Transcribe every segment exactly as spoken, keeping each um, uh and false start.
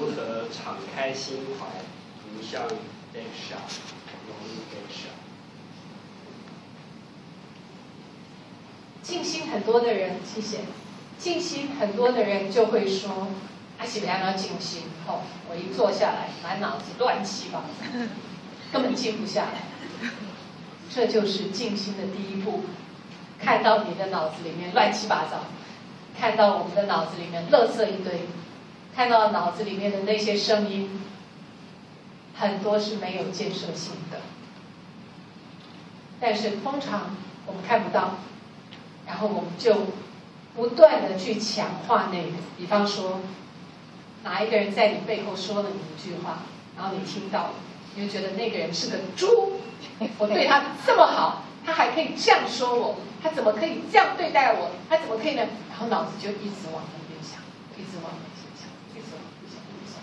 如何敞开心怀，迎向悲伤，容易悲伤。 静心很多的人，谢谢。静心很多的人就会说：“啊，是不要要静心哦，我一坐下来，满脑子乱七八糟，根本静不下来。”这就是静心的第一步，看到你的脑子里面乱七八糟，看到我们的脑子里面垃圾一堆，看到脑子里面的那些声音，很多是没有建设性的，但是通常我们看不到，然后我们就不断的去强化那个，比方说，哪一个人在你背后说了你一句话，然后你听到了，你就觉得那个人是个猪，我对他这么好，他还可以这样说我，他怎么可以这样对待我？他怎么可以呢？然后脑子就一直往那边想，一直往那边想，一直往那边想，一直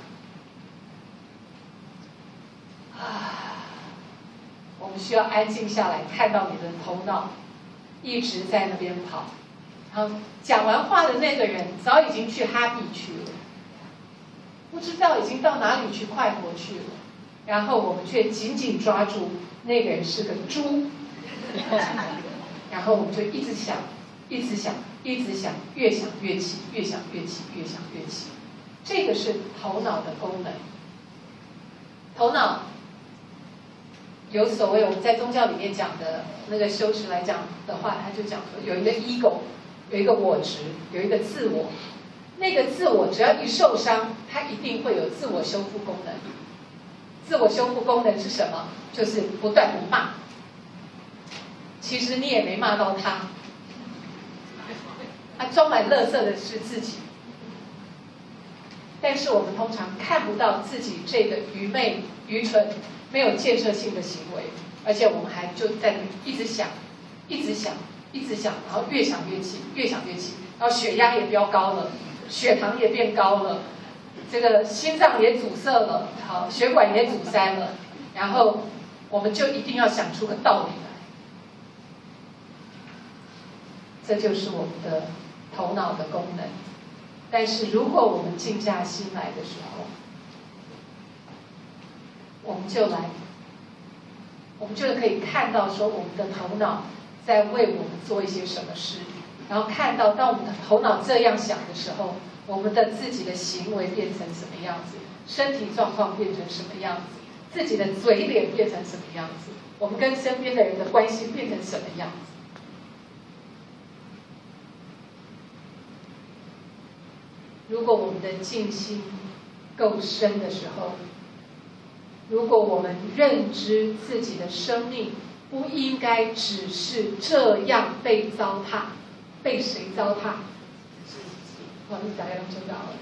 想。啊，我们需要安静下来，看到你的头脑一直在那边跑。然后讲完话的那个人早已经去哈比去了，不知道已经到哪里去快活去了，然后我们却紧紧抓住那个人是个猪，然后我们就一直想，一直想，一直想，越想越气，越想越气，越想越气。这个是头脑的功能。头脑有所谓我们在宗教里面讲的那个修持来讲的话，他就讲说有一个 ego。有一个我执，有一个自我，那个自我只要一受伤，它一定会有自我修复功能。自我修复功能是什么？就是不断的骂。其实你也没骂到他，他装满垃圾的是自己。但是我们通常看不到自己这个愚昧、愚蠢、没有建设性的行为，而且我们还就在一直想，一直想。一直想，然后越想越气，越想越气，然后血压也飙高了，血糖也变高了，这个心脏也阻塞了，好，血管也阻塞了，然后我们就一定要想出个道理来。这就是我们的头脑的功能。但是如果我们静下心来的时候，我们就来，我们就可以看到说我们的头脑在为我们做一些什么事，然后看到当我们的头脑这样想的时候，我们的自己的行为变成什么样子，身体状况变成什么样子，自己的嘴脸变成什么样子，我们跟身边的人的关系变成什么样子。如果我们的静心够深的时候，如果我们认知自己的生命不应该只是这样被糟蹋，被谁糟蹋？哦，你大概都知道了。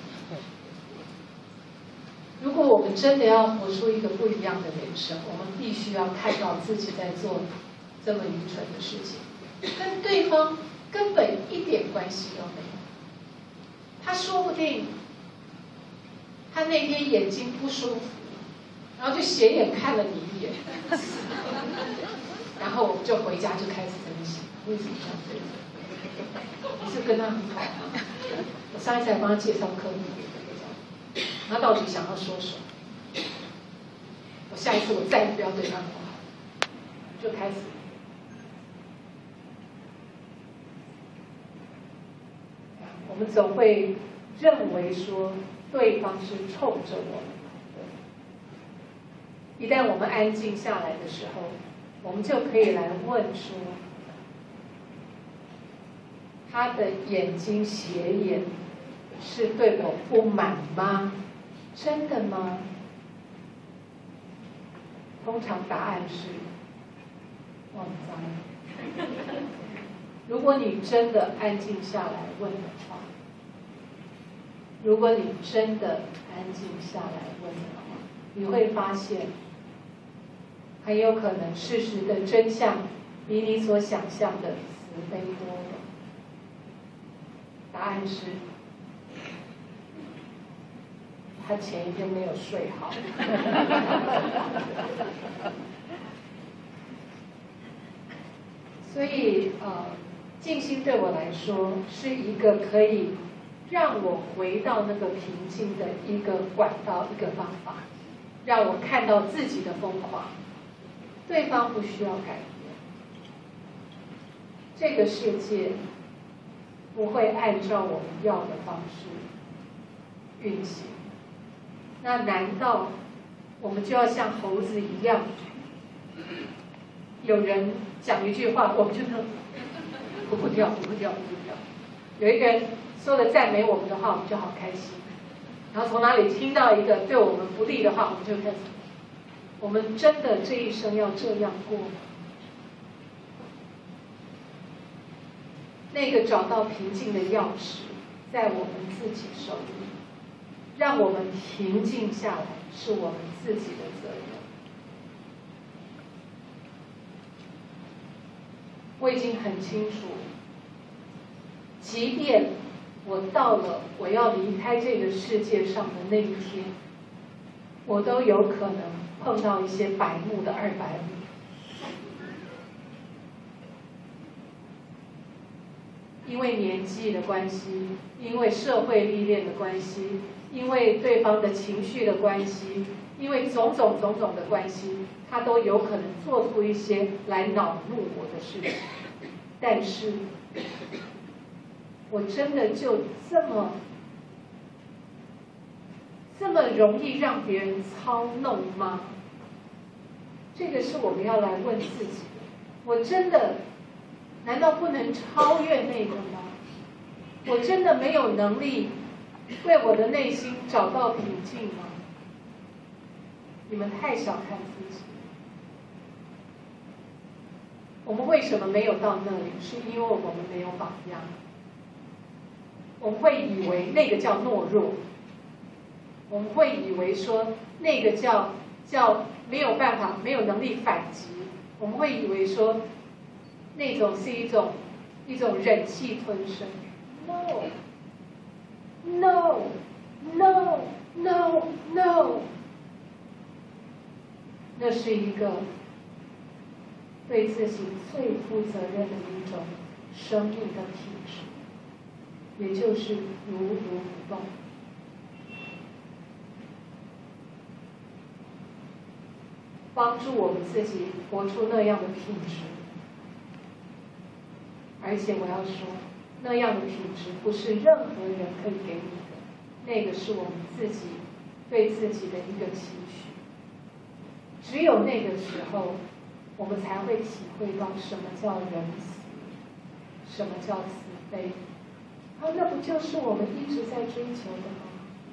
如果我们真的要活出一个不一样的人生，我们必须要看到自己在做这么愚蠢的事情，跟对方根本一点关系都没有。他说不定，他那天眼睛不舒服，然后就斜眼看了你一眼，然后我们就回家就开始分析，为什么这样对你？你是跟他很好吗？我上一次还帮他介绍科目，他到底想要说什么？我下一次我再也不要对他那么好，就开始。我们总会认为说对方是冲着我们的。一旦我们安静下来的时候，我们就可以来问说：他的眼睛斜眼是对我不满吗？真的吗？通常答案是忘灾。如果你真的安静下来问的话，如果你真的安静下来问的话，你会发现，很有可能事实的真相比你所想象的慈悲多了。答案是，他前一天没有睡好。所以，呃。静心对我来说是一个可以让我回到那个平静的一个管道、一个方法，让我看到自己的疯狂，对方不需要改变，这个世界不会按照我们要的方式运行。那难道我们就要像猴子一样？有人讲一句话，我们就能不不掉，不不掉，不不掉。有一个人说了赞美我们的话，我们就好开心。然后从哪里听到一个对我们不利的话，我们就开始。我们真的这一生要这样过吗？那个找到平静的钥匙在我们自己手里，让我们平静下来是我们自己的责任。我已经很清楚，即便我到了我要离开这个世界上的那一天，我都有可能碰到一些白目的二百五。因为年纪的关系，因为社会历练的关系，因为对方的情绪的关系，因为种种种种的关系，他都有可能做出一些来恼怒我的事情。但是，我真的就这么这么容易让别人操弄吗？这个是我们要来问自己的。我真的难道不能超越那个吗？我真的没有能力为我的内心找到平静吗？你们太小看自己。我们为什么没有到那里？是因为我们没有榜样。我们会以为那个叫懦弱，我们会以为说那个叫叫没有办法、没有能力反击。我们会以为说那种是一种一种忍气吞声。No, no, no, no, no。那是一个对自己最负责任的一种生命的品质，也就是如如不动。帮助我们自己活出那样的品质。而且我要说，那样的品质不是任何人可以给你的，那个是我们自己对自己的一个期许。只有那个时候，我们才会体会到什么叫仁慈，什么叫慈悲。啊，那不就是我们一直在追求的吗？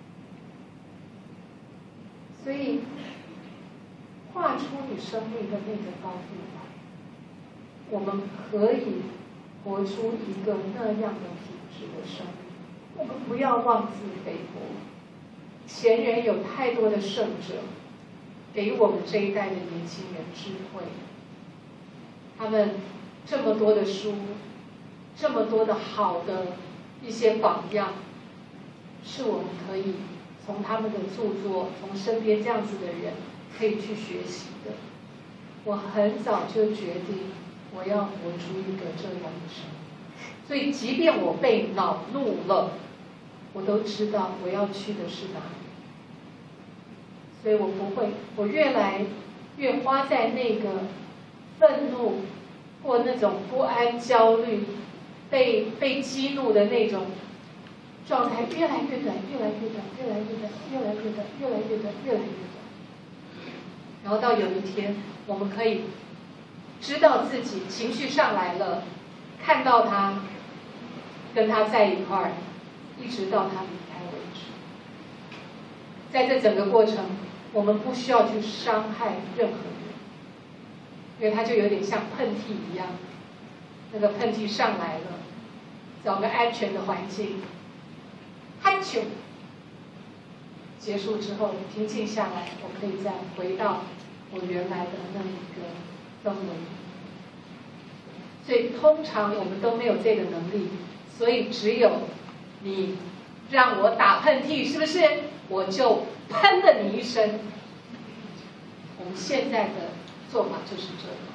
所以，画出你生命的那个高度来，我们可以活出一个那样的品质的生命。我们不要妄自菲薄。前人有太多的圣者，给我们这一代的年轻人智慧。他们这么多的书，这么多的好的一些榜样，是我们可以从他们的著作，从身边这样子的人可以去学习的。我很早就决定，我要活出一个这样的生命。所以，即便我被恼怒了，我都知道我要去的是哪里。所以我不会，我越来越花在那个愤怒或那种不安、焦虑、被被激怒的那种状态越来越短，越来越短，越来越短，越来越短，越来越短，越来越短。然后到有一天，我们可以知道自己情绪上来了，看到他，跟他在一块儿，一直到他离开为止。在这整个过程，我们不需要去伤害任何人，因为他就有点像喷嚏一样，那个喷嚏上来了，找个安全的环境，哈啾，结束之后平静下来，我可以再回到我原来的那一个氛围。所以通常我们都没有这个能力，所以只有你让我打喷嚏，是不是我就喷了你一声？我们现在的做法就是这样，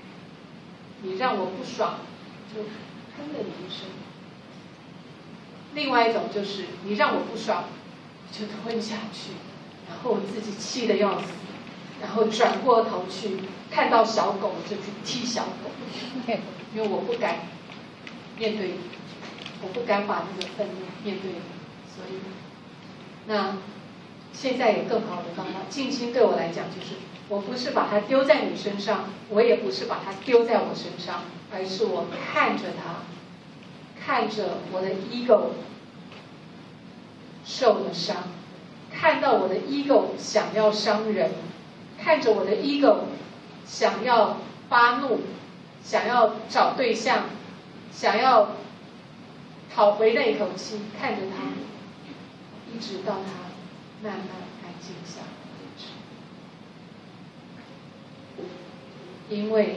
你让我不爽，就喷了你一声。 另外一种就是你让我不爽，就吞下去，然后我自己气得要死，然后转过头去看到小狗就去踢小狗，因为我不敢面对你，我不敢把那个愤怒面对你，所以那现在有更好的方法。静心对我来讲就是，我不是把它丢在你身上，我也不是把它丢在我身上，而是我看着它，看着我的 ego 受了伤，看到我的 ego 想要伤人，看着我的 ego 想要发怒，想要找对象，想要讨回那一口气，看着他，一直到他慢慢安静下来为止。因为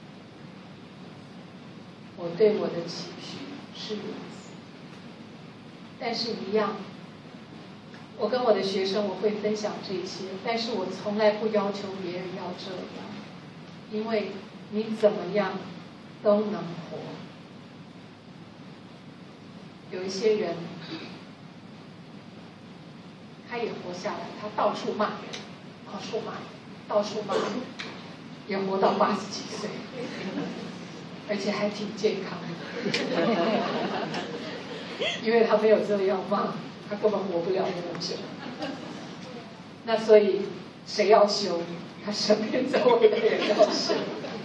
我对我的期许是如此，但是一样，我跟我的学生我会分享这些，但是我从来不要求别人要这样，因为你怎么样都能活。有一些人，他也活下来，他到处骂人，到处骂人，到处骂人，也活到八十几岁，而且还挺健康的，因为他没有这样骂，他根本活不了那么久。那所以谁要修？他身边周围的人要修。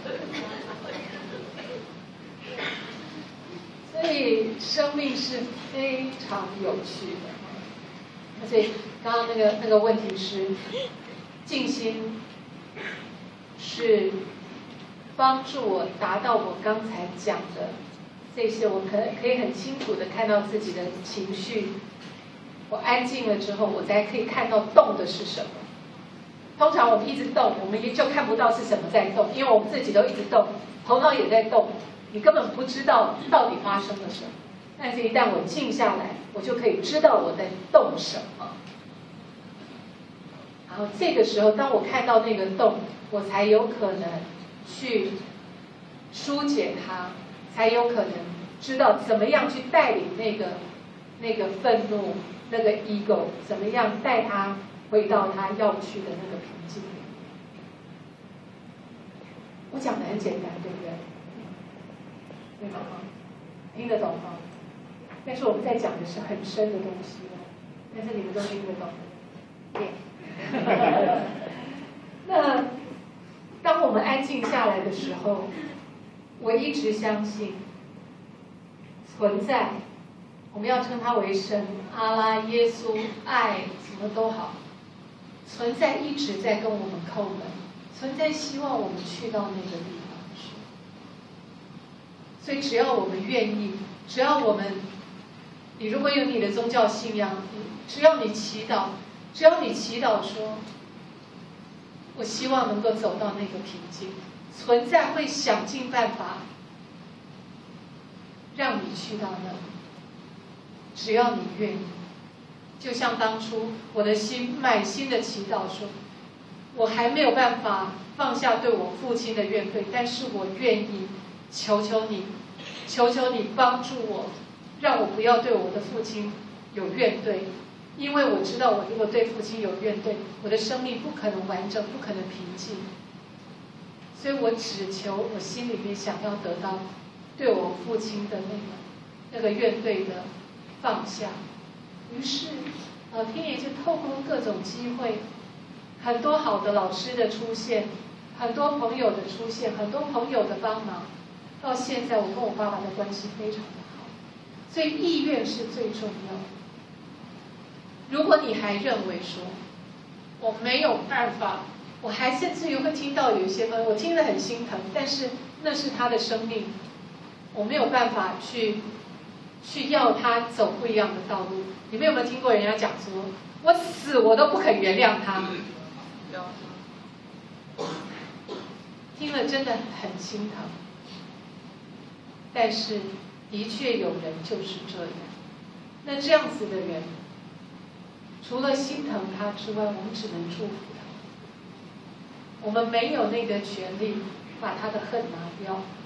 所以生命是非常有趣的。所以刚刚那个那个问题是，静心是帮助我达到我刚才讲的这些，我可可以很清楚的看到自己的情绪。我安静了之后，我才可以看到动的是什么。通常我们一直动，我们也就看不到是什么在动，因为我们自己都一直动，头脑也在动，你根本不知道到底发生了什么。但是一旦我静下来，我就可以知道我在动什么。然后这个时候，当我看到那个动，我才有可能去疏解它，才有可能知道怎么样去带领那个那个愤怒、那个 ego， 怎么样带它回到它要去的那个平静里。我讲的很简单，对不对？对吗？听得懂吗？但是我们在讲的是很深的东西了，但是你们都听得懂。对。那当我们安静下来的时候，我一直相信存在，我们要称它为神、阿拉、耶稣、爱，什么都好，存在一直在跟我们叩门，存在希望我们去到那个地方去。所以只要我们愿意，只要我们，你如果有你的宗教信仰，只要你祈祷，只要你祈祷说，我希望能够走到那个平静，存在会想尽办法让你去到那里，只要你愿意。就像当初我的心满心的祈祷说，我还没有办法放下对我父亲的怨怼，但是我愿意，求求你，求求你帮助我，让我不要对我的父亲有怨怼，因为我知道我如果对父亲有怨怼，我的生命不可能完整，不可能平静。所以我只求我心里面想要得到对我父亲的那个那个怨怼的放下。于是老天爷就透过各种机会，很多好的老师的出现，很多朋友的出现，很多朋友的帮忙，到现在我跟我爸爸的关系非常的好。所以意愿是最重要的。如果你还认为说我没有办法，我还甚至于会听到有一些朋友，我听得很心疼，但是那是他的生命，我没有办法去去要他走不一样的道路。你们有没有听过人家讲说，我死我都不肯原谅他？听了真的很心疼。但是的确有人就是这样。那这样子的人，除了心疼他之外，我们只能祝福他。我们没有那个权利把他的恨拿掉。